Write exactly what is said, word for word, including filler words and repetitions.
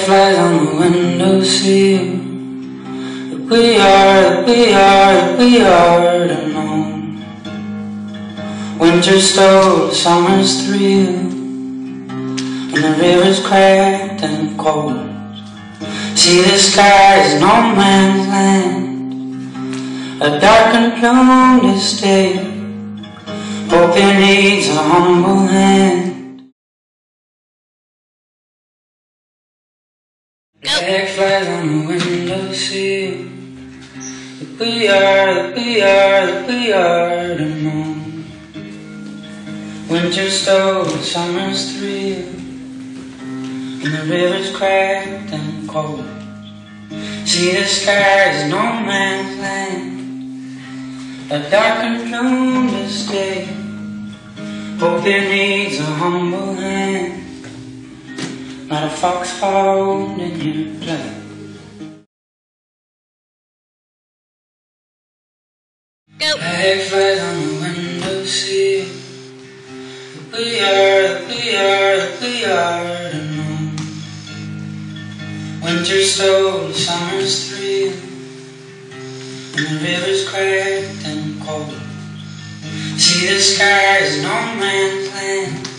flies on the windowsill. That we are, that we are, that we are to know. Winter stole summer's thrill, and the river's cracked and cold. See, the sky's no man's land, a dark and plumed estate. Hope it needs a humble hand. Black flies on the windowsill. That we are, that we are, that we are to know. Winter stole summer's thrill, and the river's cracked and cold. See, the sky's no man's land, a dark and plumed estate. Hope it needs a humble hand, not a fox found in your play. Go. Black flies on the windowsill. That we are, that we are, that we are to know. Winter stole summer's thrill, and the river's cracked and cold. See, the sky's no man's land,